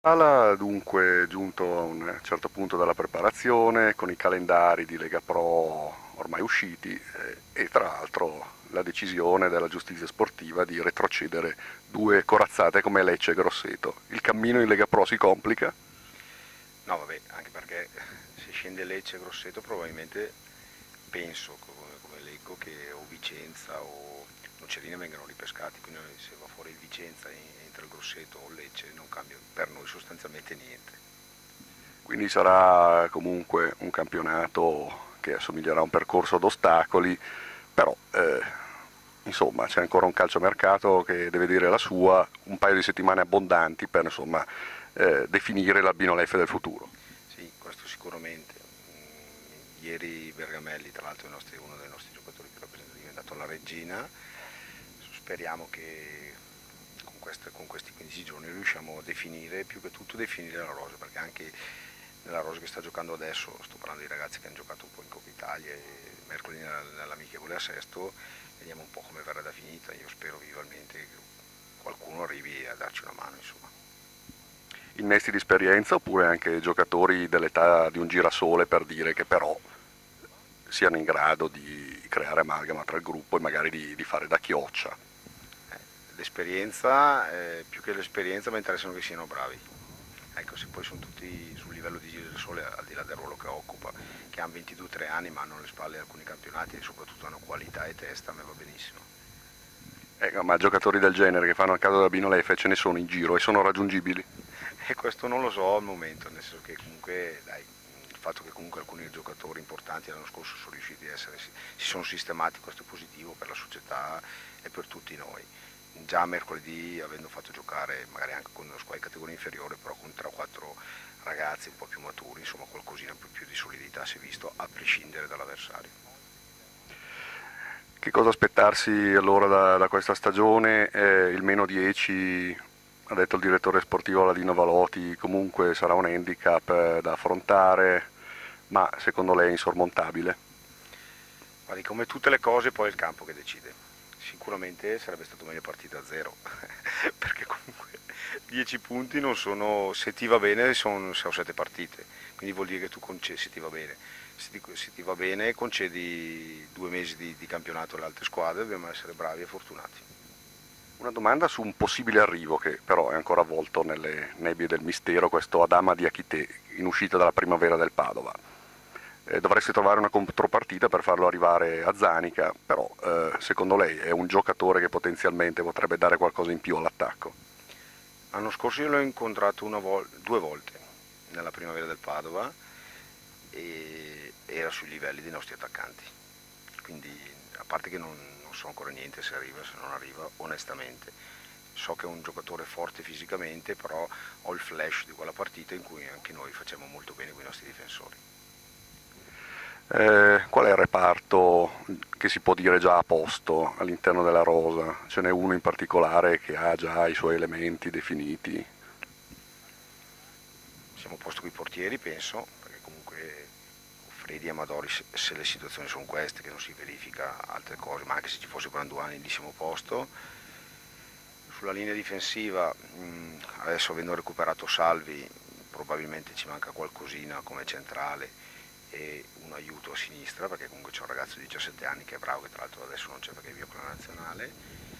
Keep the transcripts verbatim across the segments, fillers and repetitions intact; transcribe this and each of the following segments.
Sala dunque è giunto a un certo punto della preparazione con i calendari di Lega Pro ormai usciti eh, e tra l'altro la decisione della giustizia sportiva di retrocedere due corazzate come Lecce e Grosseto. Il cammino in Lega Pro si complica. No, vabbè, anche perché se scende Lecce e Grosseto probabilmente penso, come, come leggo, che o Vicenza o Nocerina vengano ripescati, quindi se va fuori il Vicenza e entra il Grosseto o il Lecce non cambia per noi sostanzialmente niente. Quindi sarà comunque un campionato che assomiglierà a un percorso ad ostacoli, però eh, insomma c'è ancora un calciomercato che deve dire la sua, un paio di settimane abbondanti per insomma eh, definire l'Albino Leffe del futuro. Sì, questo sicuramente. Mm, Ieri Bergamelli, tra l'altro, è il nostro- uno dei nostri giocatori più rappresentativi, è andato alla Regina. Speriamo che con, queste- con questi quindici giorni riusciamo a definire, più che tutto definire la rosa, perché anche nella rosa che sta giocando adesso, sto parlando di ragazzi che hanno giocato un po' in Coppa Italia e mercoledì nella- nell'amichevole a Sesto, vediamo un po' come verrà definita. Io spero vivamente che qualcuno arrivi a darci una mano, insomma. Innesti di esperienza oppure anche giocatori dell'età di un girasole per dire che però siano in grado di creare amalgama tra il gruppo e magari di, di fare da chioccia. Eh, L'esperienza, eh, più che l'esperienza mi interessano che siano bravi. Ecco, se poi sono tutti sul livello di Girasole, al di là del ruolo che occupa, che hanno ventidue tre anni ma hanno alle spalle alcuni campionati e soprattutto hanno qualità e testa, a me va benissimo. Eh, ma giocatori del genere che fanno il caso dell'Albino Leffe ce ne sono in giro e sono raggiungibili. E questo non lo so al momento, nel senso che comunque, dai, il fatto che comunque alcuni giocatori importanti l'anno scorso sono riusciti a essere, si sono sistemati, questo è positivo per la società e per tutti noi. Già mercoledì, avendo fatto giocare magari anche con una squadra di categoria inferiore, però con tre o quattro ragazzi un po' più maturi, insomma qualcosina più, più di solidità si è visto, a prescindere dall'avversario. Che cosa aspettarsi allora da, da questa stagione? Eh, il meno dieci, ha detto il direttore sportivo Ladino Valoti, comunque sarà un handicap eh, da affrontare, ma secondo lei è insormontabile? Guardi, come tutte le cose poi è il campo che decide. Sicuramente sarebbe stato meglio partire da zero, perché comunque dieci punti non sono, se ti va bene sono sei o sette partite, quindi vuol dire che tu concedi, se ti va bene, se ti, se ti va bene concedi due mesi di, di campionato alle altre squadre, dobbiamo essere bravi e fortunati. Una domanda su un possibile arrivo che però è ancora avvolto nelle nebbie del mistero, questo Adama Diakité in uscita dalla primavera del Padova. Eh, dovreste trovare una contropartita per farlo arrivare a Zanica, però eh, secondo lei è un giocatore che potenzialmente potrebbe dare qualcosa in più all'attacco? L'anno scorso io l'ho incontrato una vol- due volte nella primavera del Padova e era sui livelli dei nostri attaccanti. Quindi, a parte che non, non so ancora niente se arriva, se non arriva, onestamente. So che è un giocatore forte fisicamente, però ho il flash di quella partita in cui anche noi facciamo molto bene con i nostri difensori. Eh, qual è il reparto che si può dire già a posto all'interno della rosa? Ce n'è uno in particolare che ha già i suoi elementi definiti? Siamo a posto con i portieri, penso, perché comunque Fredi e Amadori, se, se le situazioni sono queste, che non si verifica altre cose, ma anche se ci fosse Branduani lì siamo a posto. Sulla linea difensiva, mh, adesso avendo recuperato Salvi, probabilmente ci manca qualcosina come centrale e un aiuto a sinistra, perché comunque c'è un ragazzo di diciassette anni che è bravo, che tra l'altro adesso non c'è perché è via con la nazionale,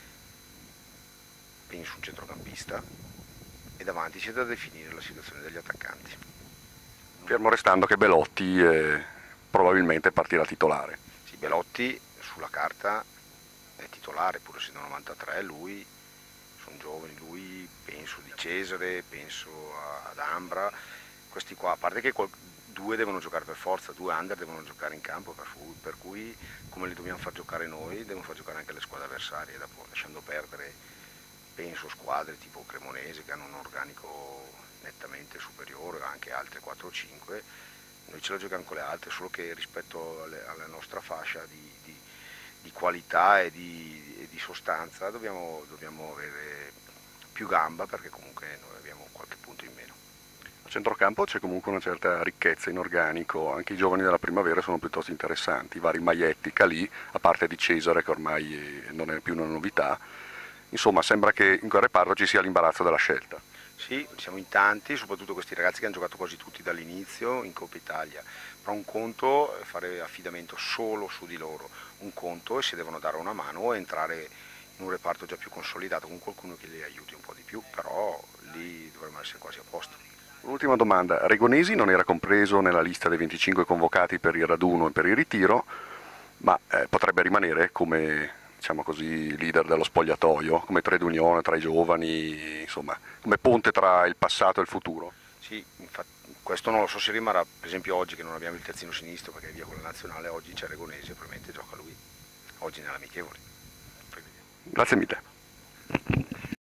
penso un centrocampista, e davanti c'è da definire la situazione degli attaccanti. Fermo restando che Belotti eh, probabilmente partirà titolare. Sì, Belotti sulla carta è titolare, pur essendo novantatré, lui, sono giovani, lui penso di Cesare, penso ad Ambra, questi qua, a parte che qual- due devono giocare per forza, due under devono giocare in campo, per, fu- per cui come li dobbiamo far giocare noi, devono far giocare anche le squadre avversarie, dopo, lasciando perdere, penso, squadre tipo Cremonese che hanno un organico nettamente superiore, anche altre quattro o cinque, noi ce la giochiamo con le altre, solo che rispetto alle- alla nostra fascia di, di- di qualità e di, e di sostanza dobbiamo, dobbiamo avere più gamba, perché comunque noi abbiamo qualche punto in meno. A centrocampo c'è comunque una certa ricchezza in organico, anche i giovani della primavera sono piuttosto interessanti, i vari Maietti, Calì, a parte di Cesare che ormai eh, non è più una novità. Insomma, sembra che in quel reparto ci sia l'imbarazzo della scelta. Sì, siamo in tanti, soprattutto questi ragazzi che hanno giocato quasi tutti dall'inizio in Coppa Italia, però un conto è fare affidamento solo su di loro, un conto è se devono dare una mano o entrare in un reparto già più consolidato con qualcuno che li aiuti un po' di più, però lì dovremmo essere quasi a posto. Un'ultima domanda, Regonesi non era compreso nella lista dei venticinque convocati per il raduno e per il ritiro, ma eh, potrebbe rimanere come, diciamo così, leader dello spogliatoio, come trade unione tra i giovani, insomma, come ponte tra il passato e il futuro. Sì, infatti, questo non lo so se rimarrà, per esempio oggi che non abbiamo il terzino sinistro perché è via con la nazionale, oggi c'è Regonesi, probabilmente gioca lui, oggi nell'amichevole. Poi vediamo. Grazie mille.